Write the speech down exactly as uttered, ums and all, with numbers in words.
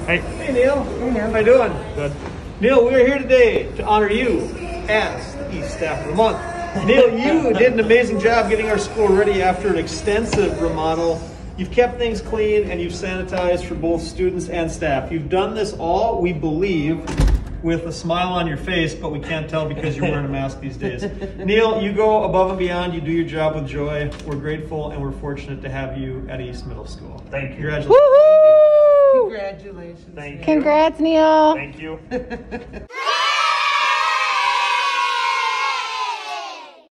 Hey. Hey, Neil. Hey, Neil. How you doing? Good. Neil, we are here today to honor you as the East Staff of the Month. Neil, you did an amazing job getting our school ready after an extensive remodel. You've kept things clean and you've sanitized for both students and staff. You've done this all, we believe, with a smile on your face, but we can't tell because you're wearing a mask these days. Neil, you go above and beyond. You do your job with joy. We're grateful and we're fortunate to have you at East Middle School. Thank you. Congratulations. Woohoo! Congratulations. Thank you. Neil. Congrats, Neil. Thank you.